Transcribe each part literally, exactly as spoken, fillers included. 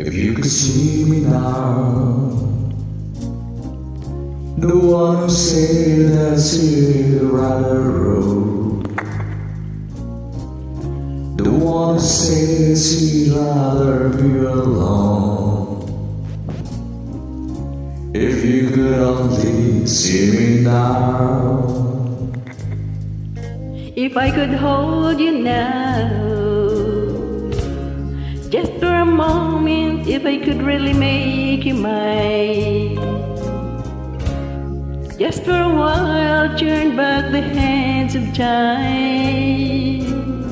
If you could see me now, the one who said that Silverado road, the one who says he'd rather be alone. If you could only see me now, if I could hold you now, just for a moment, if I could really make you mine, just for a while, turn back the hands of time.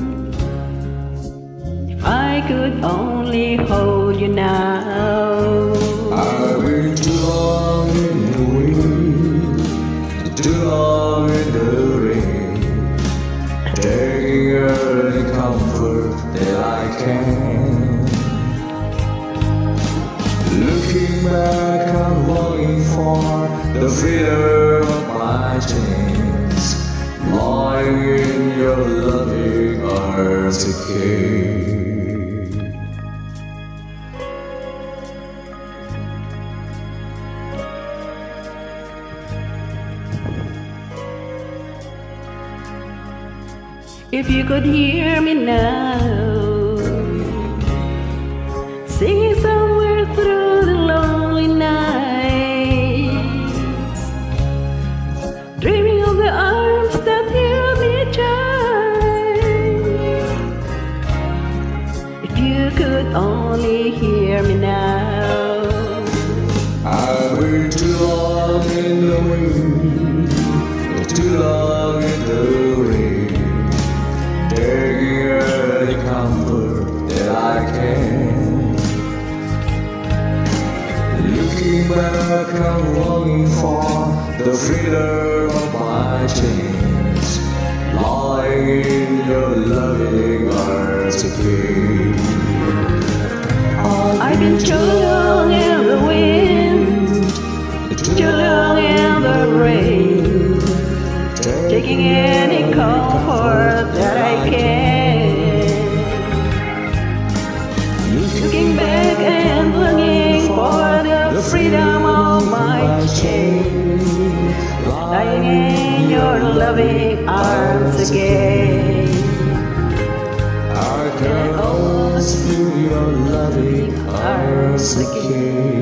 If I could only hold you now. I've been too long in the wind, too long in the rain, taking early comfort that I can. Looking back, I'm longing for the freedom of my chains, lying in your loving arms again. If you could hear me now, singing somewhere through the lonely nights, dreaming of the arms that held me tight. If you could only hear me now. I've been too long in the wind, too long in the rain, taking early comfort that I can. Looking back, I'm longing for the freedom of my chains, lying in your loving arms again. I've been too long in the wind, too long in the rain, taking any comfort that I can. Looking back and longing for the freedom of my chains, lying in your loving arms again. I can always feel your loving arms again.